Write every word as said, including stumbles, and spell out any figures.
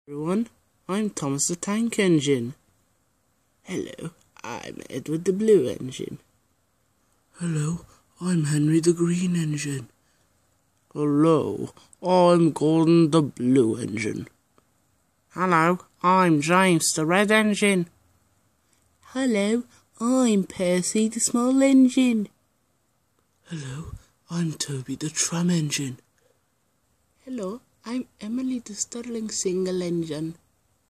Everyone, I'm Thomas the Tank Engine. Hello, I'm Edward the Blue Engine. Hello, I'm Henry the Green Engine. Hello, I'm Gordon the Blue Engine. Hello, I'm James the Red Engine. Hello, I'm Percy the Small Engine. Hello, I'm Toby the Tram Engine. Hello, I'm Emily the Sterling Single Engine.